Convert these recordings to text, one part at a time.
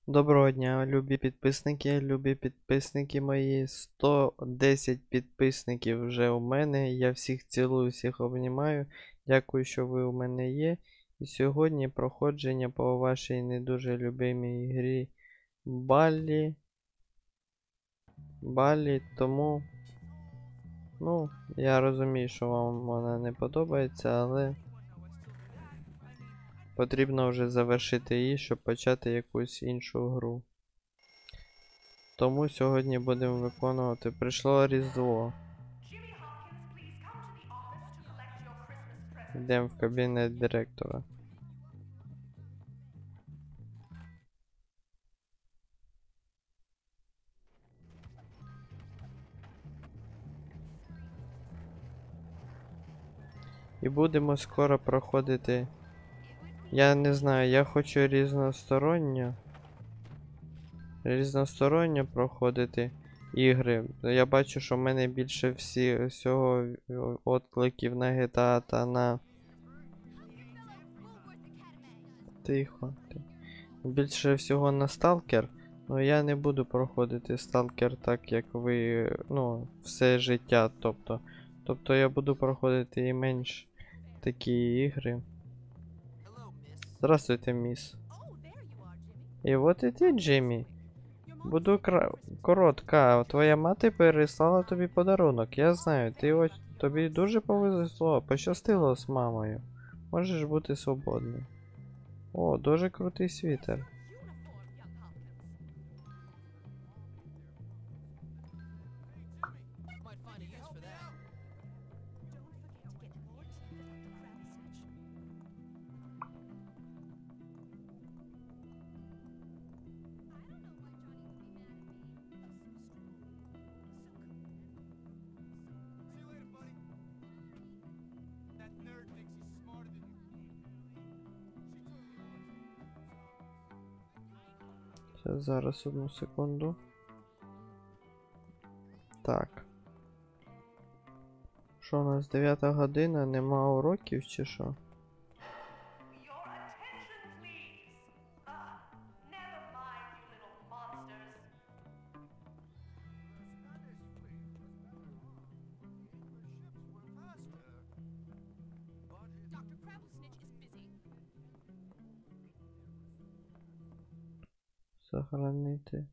Доброго дня, любі підписники мої. 110 підписників вже у мене. Я всіх цілую, всіх обнімаю. Дякую, що ви у мене є. І сьогодні проходження по вашій не дуже любимій грі Балі. Тому, я розумію, що вам вона не подобається, але потрібно вже завершити її, щоб почати якусь іншу гру. Тому сьогодні будемо виконувати. Прийшло Різдво. Йдемо в кабінет директора. І будемо скоро проходити. Я не знаю, я хочу різносторонньо проходити ігри. Я бачу, що в мене більше всього откликів на GTA та на... Тихо. Більше всього на Stalker. Ну я не буду проходити Stalker так, як ви, все життя, Тобто я буду проходити і менш такі ігри. Здравствуйте, міс. І от і ти, Джиммі. Буду коротка. Твоя мати переслала тобі подарунок. Я знаю, тобі дуже повезло, пощастило з мамою. Можеш бути свободним. О, дуже крутий світер. Зараз одну секунду. Так. Що у нас 9 година, нема уроків чи що? Сохранити.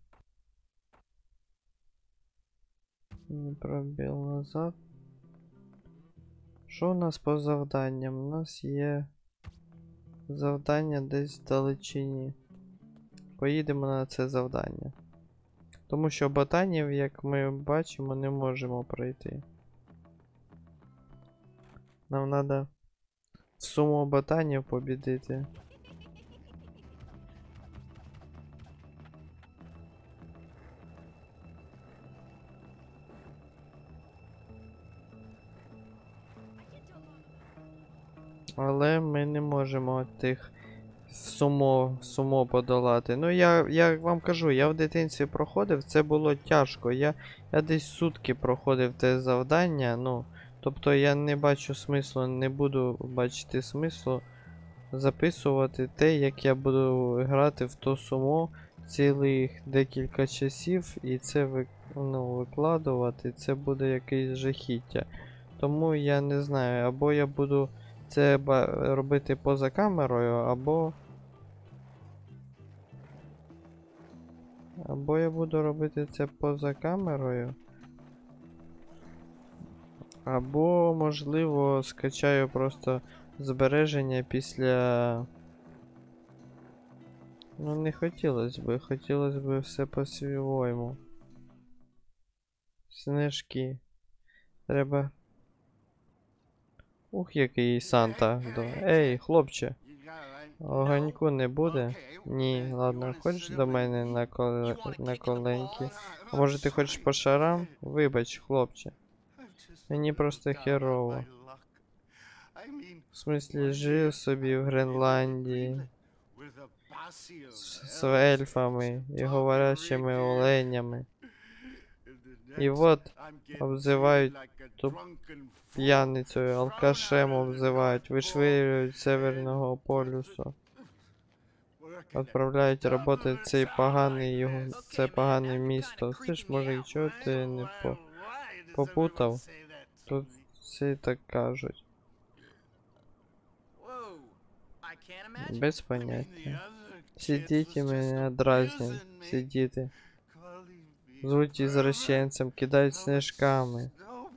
Пробіл назад. Що у нас по завданням? У нас є завдання десь в далечині. Поїдемо на це завдання. Тому що ботанів, як ми бачимо, не можемо пройти. Нам треба в суму ботанів побідити. Але ми не можемо тих сумо подолати. Ну я вам кажу, я в дитинстві проходив, це було тяжко. Я десь сутки проходив те завдання. Тобто я не бачу смислу, не буду бачити смислу записувати те, як я буду грати в то сумо цілих декілька часів і це викладувати, це буде якесь жахіття. Тому я не знаю, або я буду це робити поза камерою, або я буду робити це поза камерою. Або, можливо, скачаю просто збереження після... не хотілося б все по-своєму. Снежки. Треба... Ух, який Санта. Ей, хлопче. Огоньку не буде? Ні, ладно, хочеш до мене на коленки? А може ти хочеш по шарам? Вибач, хлопче. Мені просто херово. В смислі, жив собі в Гренландії з ельфами і говорящими оленями. І от обзивають ту п'яницею, алкашем обзивають, вишвирюють з Северного полюсу. відправляють роботи в цей поганий його, це погане місто. Слиш, може, чого ти не попутав? Тут всі так кажуть. Без поняття. Всі діти мене дразнять. Всі діти. Звуть извращенцем, кидають снежками.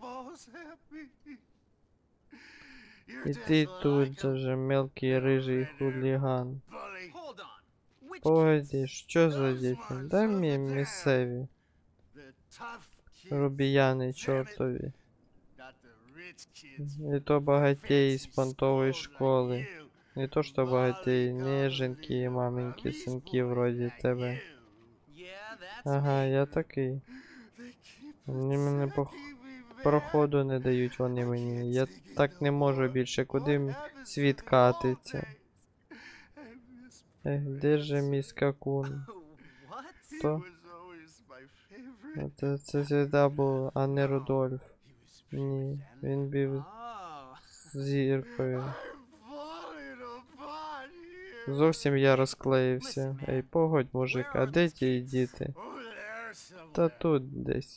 І ти тут же мелкий рижий хуліган. Погоді, що за діти? Дай мені місцеві. Рубіяни чортові. І то багатії з понтової школи. Не то що багатії, неженки і маменьки, синки вроді тебе. Ага, я такий. Вони мене проходу не дають вони мені. Я так не можу більше. Куди світ катиться? Ех, де же мій скакун? То? Це завжди був, а не Рудольф. Ні, він був зіркою. Зовсім я розклеївся. Ей, погодь, мужик, а де ті діти? Та тут десь.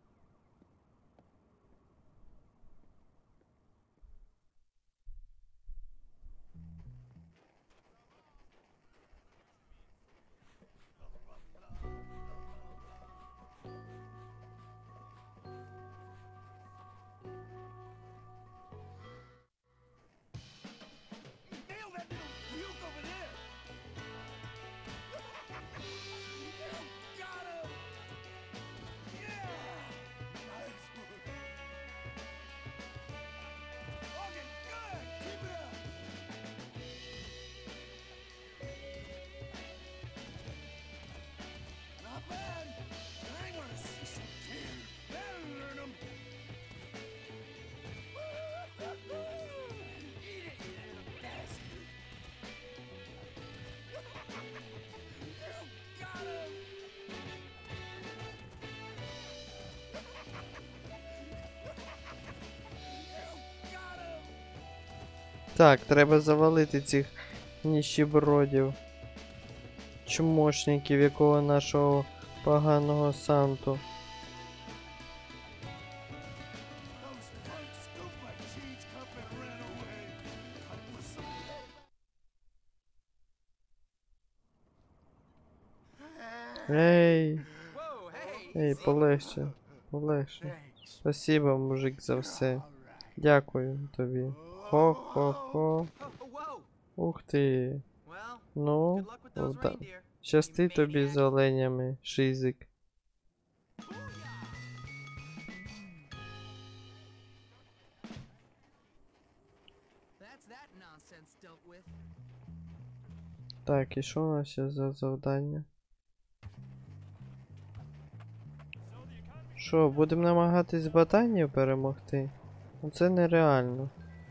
Так, треба завалити цих ніщебродів. Чмошників, якого нашого поганого Санту. Ей! Ей, полегше, полегше. Спасибо, мужик, за все. Дякую тобі. Хо-хо-хо. Ух ти. Ну, щасти тобі з оленями, шизик. Так, і що у нас ще за завдання? Що, будемо намагатись Ботанію перемогти? Ну це нереально.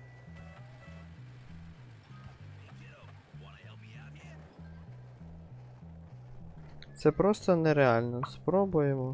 Це просто нереально. Спробуємо.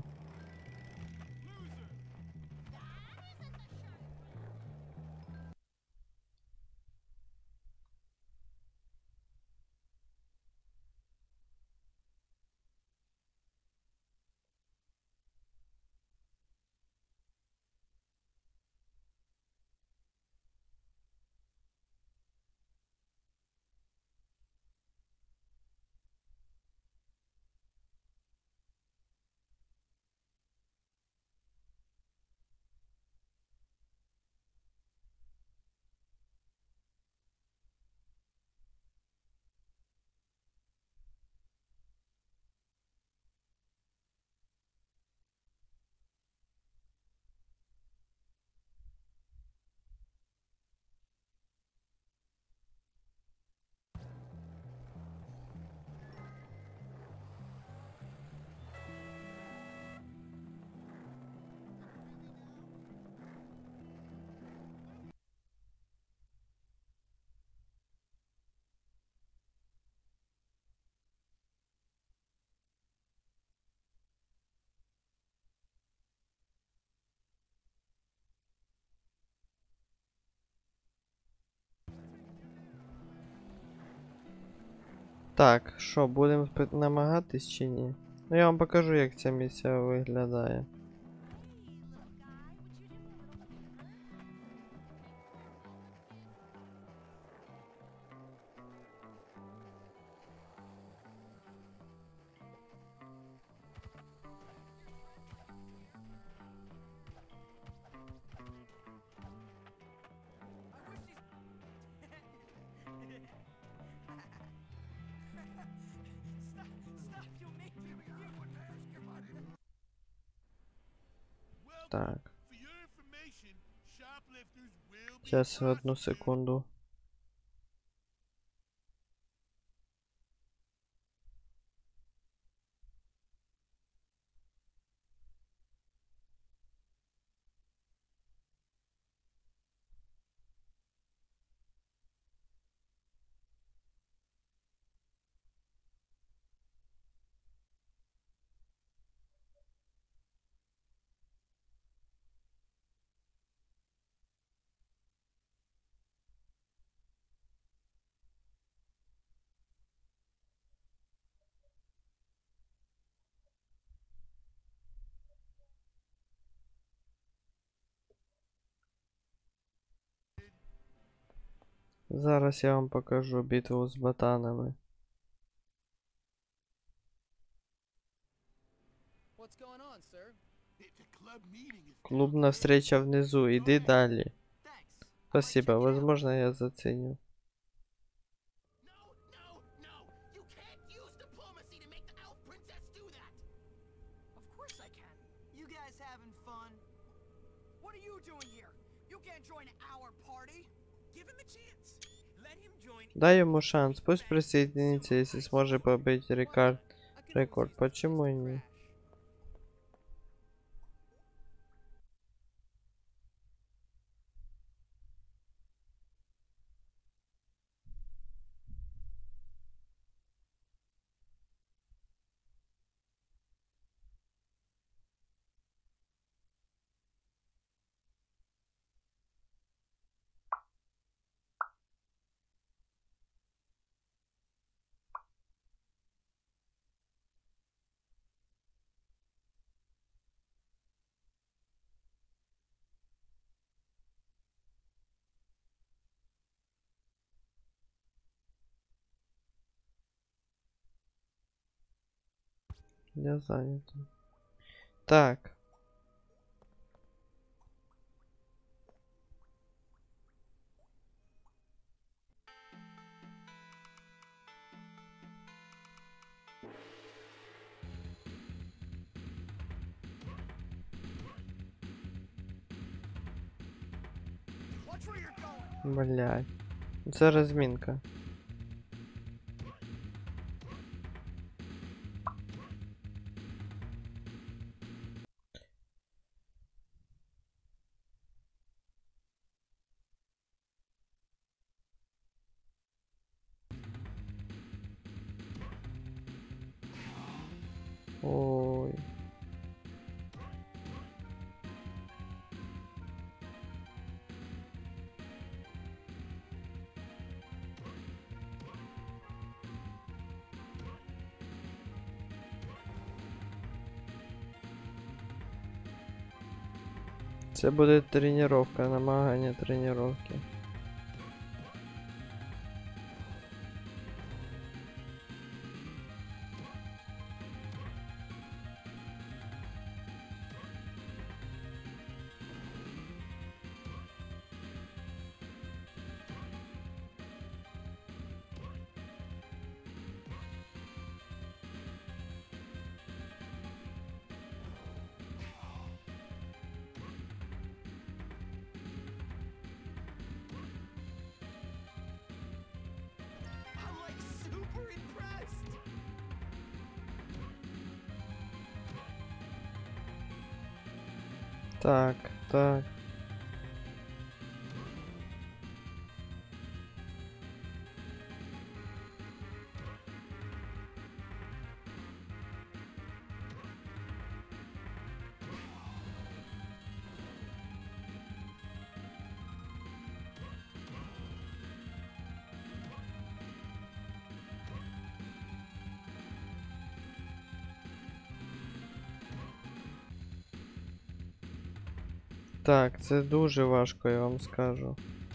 Так, що, будемо намагатись чи ні? Ну я вам покажу, як ця місія виглядає. Так. Сейчас, одну секунду. Зараз я вам покажу битву з ботанами. Клубна встреча внизу, иди далі. Спасибо, возможно я заценил. Дай ему шанс, пусть присоединится, если сможет побить рекорд. Почему не? Я занят. Так. Блядь. Це розмінка. Ой. Це буде тренування, намагання тренування. Так, так. Так, це дуже важко, я вам скажу.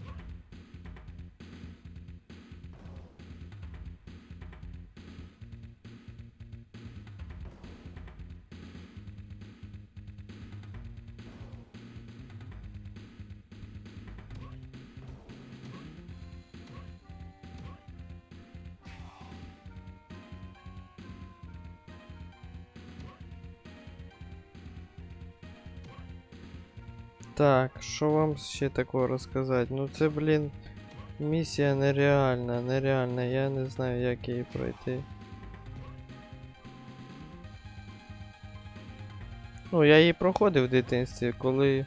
Так, що вам ще такого розказати? Ну це, блін, місія нереальна, нереальна. Я не знаю, як її пройти. Ну, я її проходив в дитинстві, коли.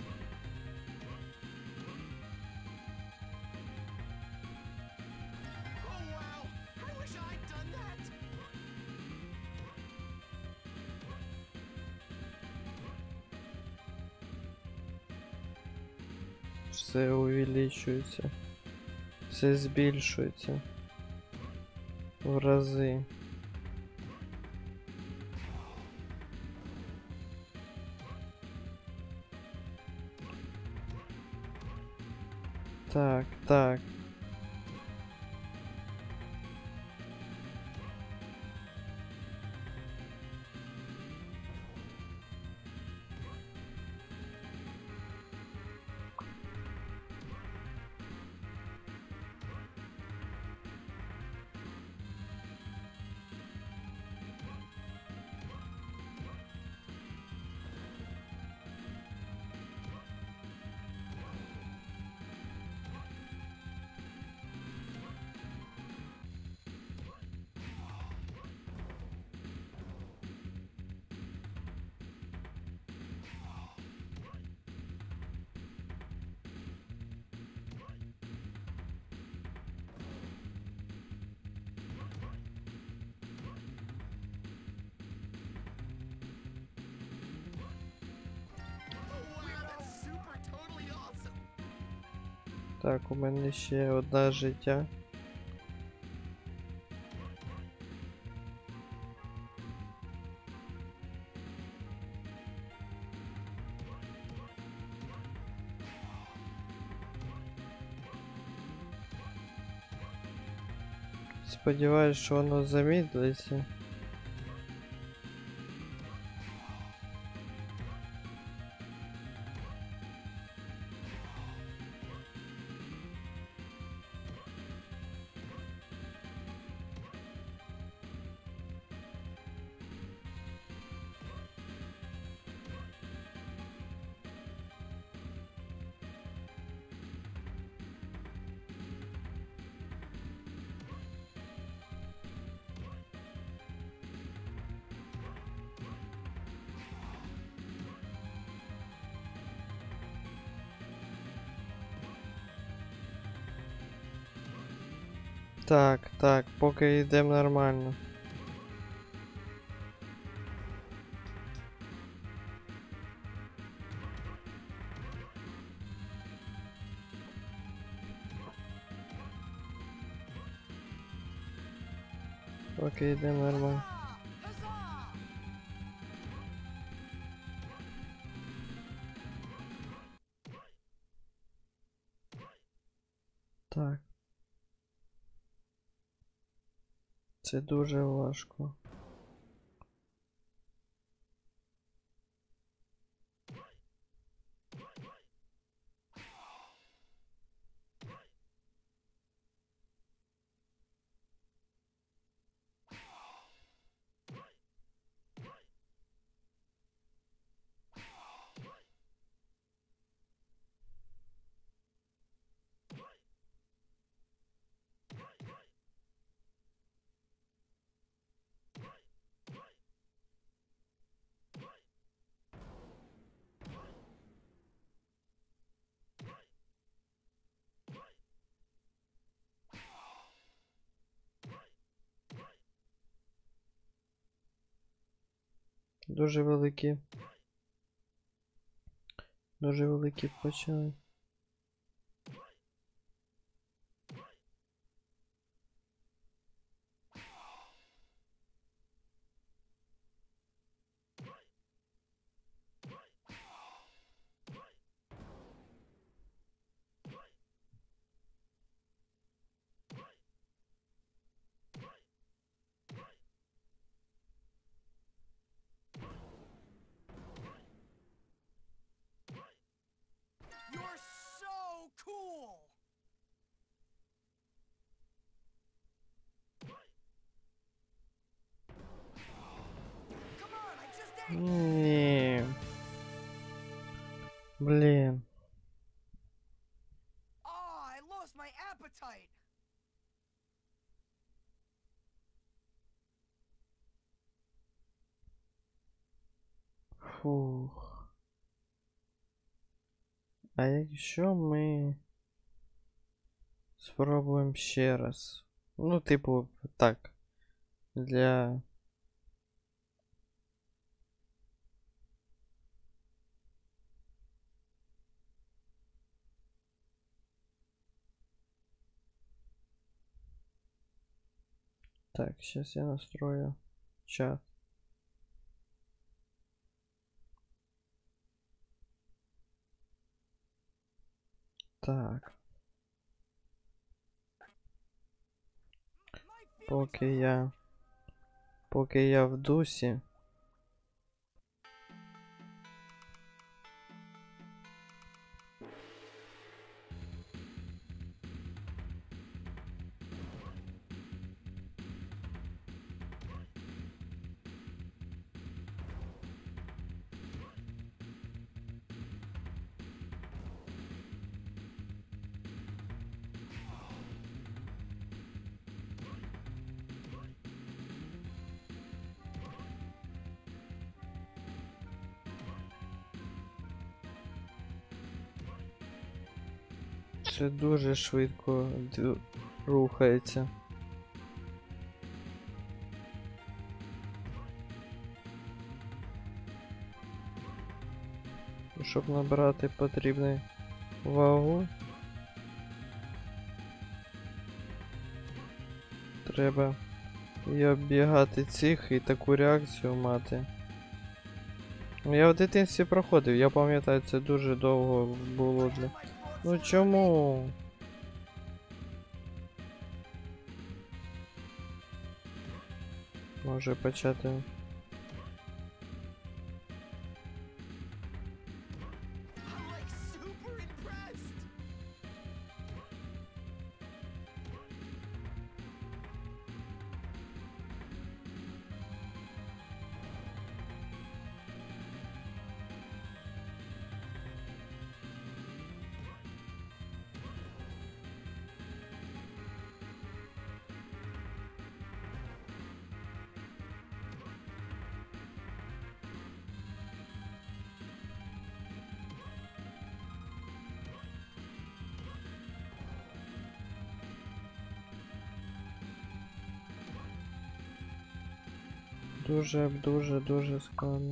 Все увеличується. Все збільшується. В рази. Так, так. Так, у мене ще одне життя. Сподіваюсь, що воно замедлиться. Так, так, поки йдемо нормально. Поки йдемо нормально. Так. Це дуже важко. Дуже великі. Дуже великі почали. Ні. Блін. Oh, I lost my appetite. Фух. А якщо ми спробуємо ще раз? Ну, типу, так. Для... Так, сейчас я настрою чат. Так. Поки я в дусі. Це дуже швидко рухається. Щоб набрати потрібну вагу, треба і оббігати цих і таку реакцію мати. Я в дитинстві проходив, я пам'ятаю, це дуже довго було для... Ну чому? Може почати. I'm like super impressed. Дуже складно.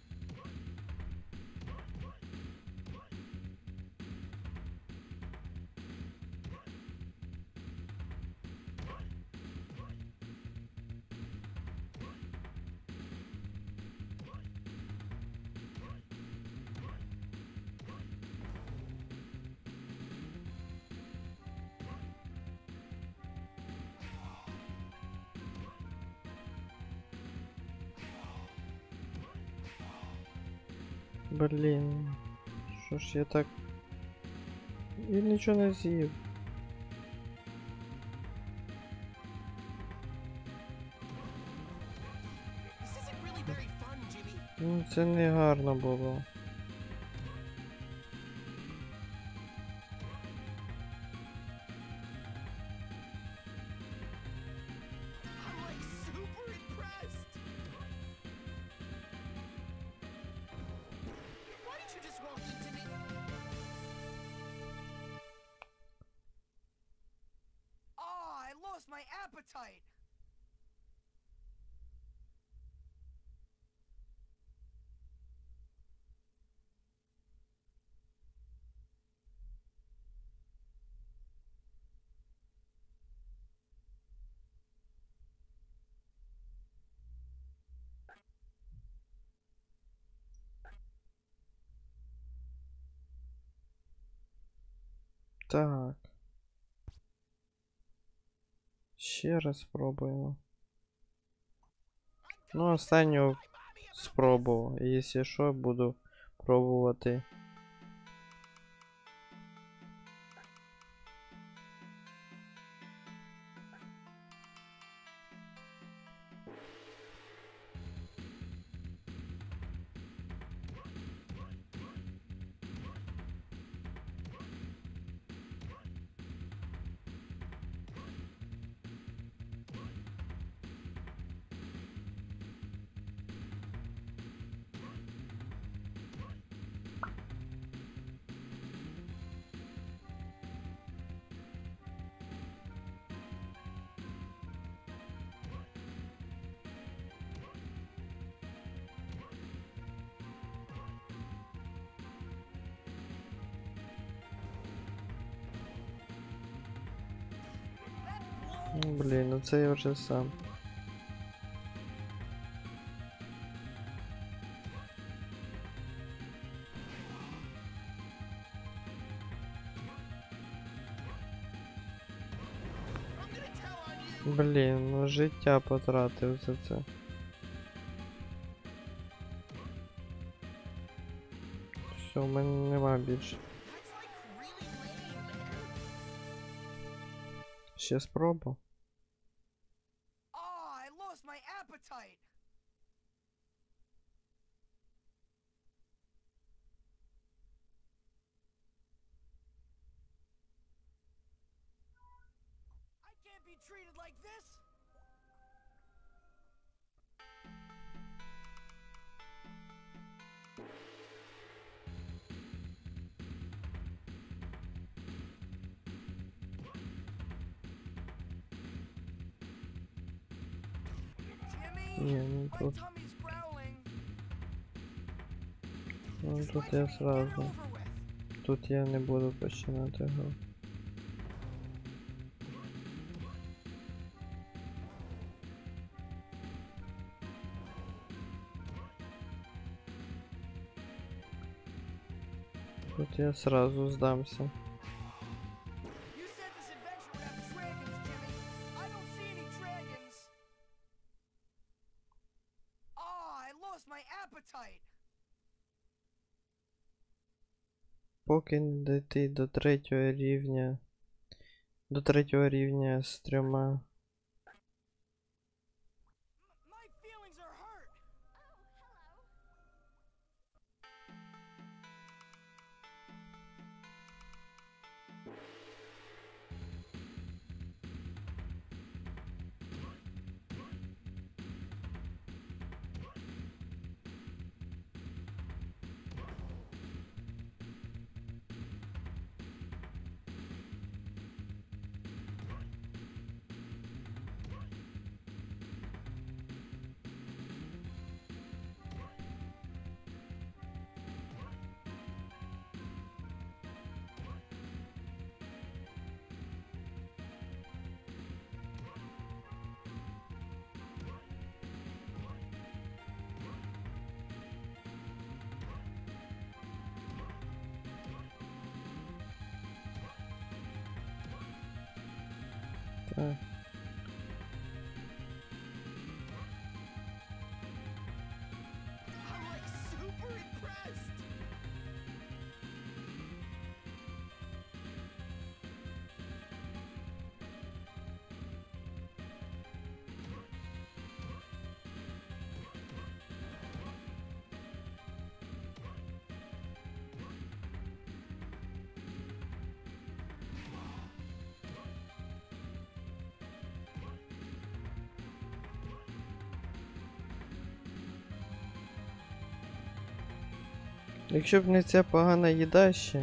Блін. Що ж я так... І нічого не з'їв. This isn't really very fun, Jimmy. Ну це не гарно було. I'm like super impressed. Why did you just walk into me? Oh, I lost my appetite. Так. Ще раз спробуємо. Ну, останню спробував. Якщо що, буду пробувати. Ну, блін, ну це я вже сам. I'm gonna tell on you. Блін, ну життя потратив за це. Все, в мене нема більше. That's like really lame, man. Ще спробу. Oh, I lost my appetite. I can't be treated like this. Jimmy, Ні, ну my тут, tummy's growling. ну Just тут wait, я Jimmy, get it сразу. over with. Тут я не буду починати гру. Тут я сразу здамся. You said this adventure would have dragons, Jimmy. I don't see any dragons. Oh, I lost my appetite. Поки не дійти до третього рівня. До третього рівня з трьома. My feelings are hurt. Так. I'm like super impressed. Якщо б не ця погана їда ще.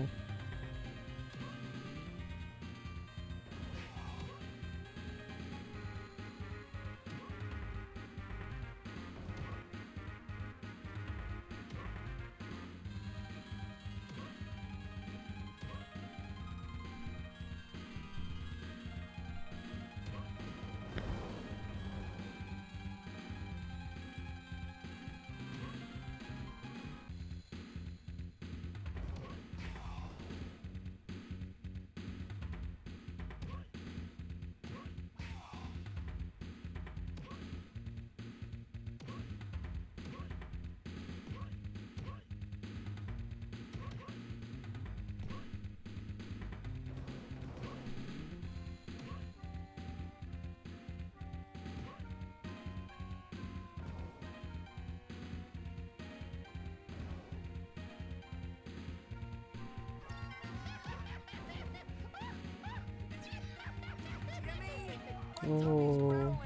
Jimmy, my tummy's Oh. growling.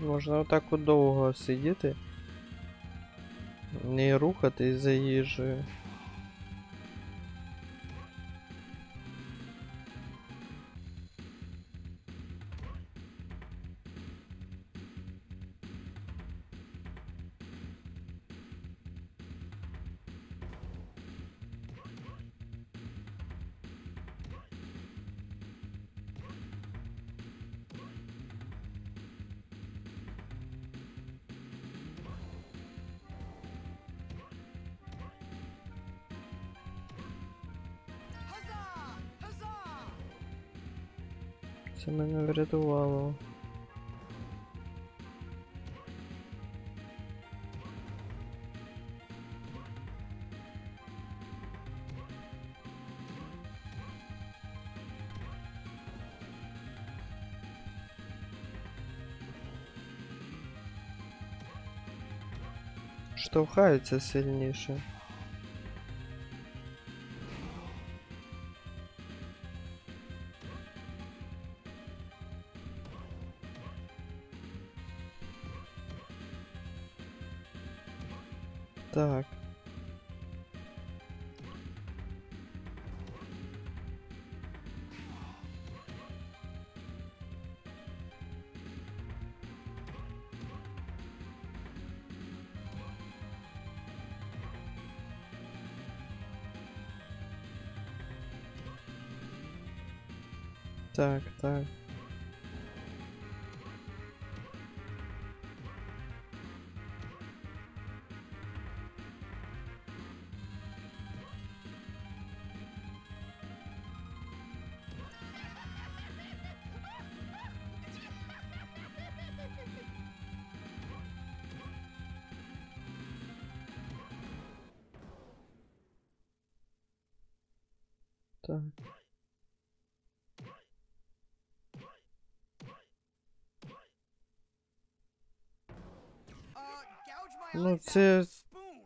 Можна отак от довго сидіти, не рухатись за їжею. Huzzah! Huzzah! Це мене врятувало. Штовхаються сильніше. Так. Так, так. Так. Gouge my Ну, eyes out це with a spoon.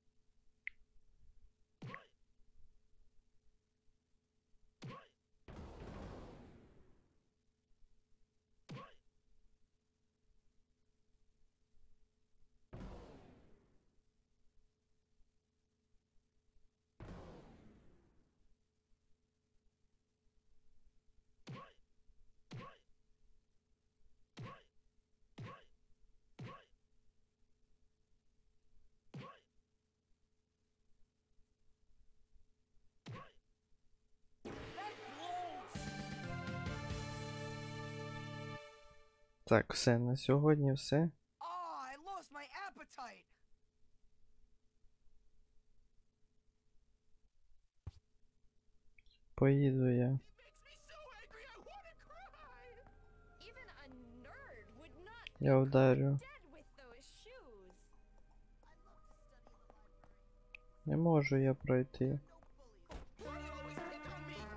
Так, все, на сьогодні все. Oh, I lost my appetite. Поїду я. Makes me so angry I want to cry. Even a nerd would not Я вдарю. dead with those shoes. Не можу я пройти. Why do you always pick on me?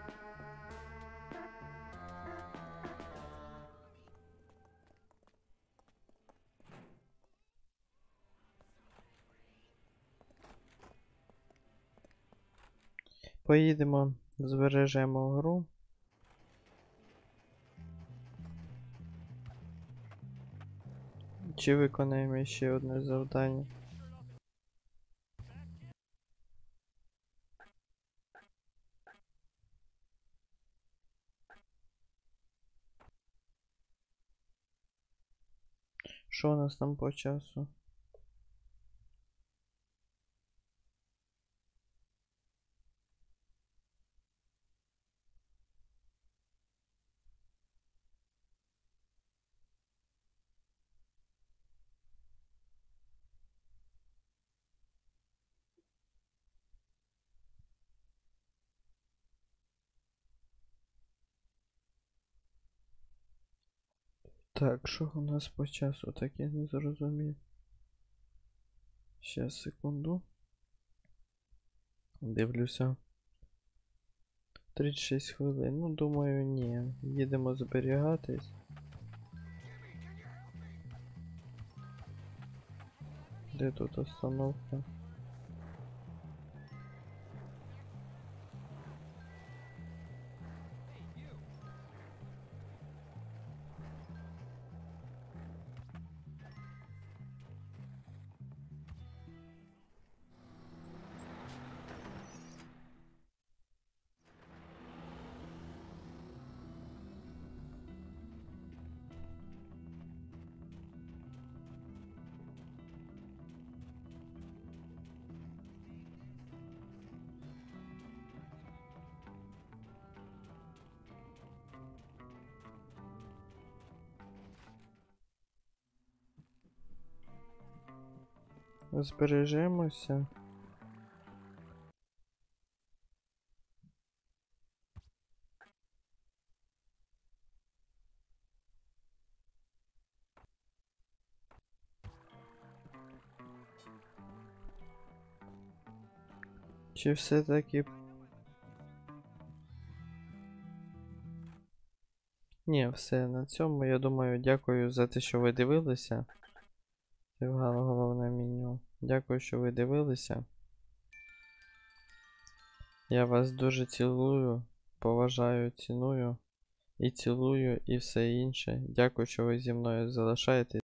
Поїдемо, збережемо гру. Чи виконаємо ще одне завдання? Що у нас там по часу? Так, що у нас по часу? Так я не зрозумів. Ще секунду. Дивлюся. 36 хвилин. Ну, думаю, ні. Їдемо зберігатись. Де тут остановка? Збережемося. Чи все-таки... Ні, все, на цьому, я думаю, дякую за те, що ви дивилися. Це головне меню. Дякую, що ви дивилися. Я вас дуже цілую, поважаю, ціную і цілую, і все інше. Дякую, що ви зі мною залишаєтесь.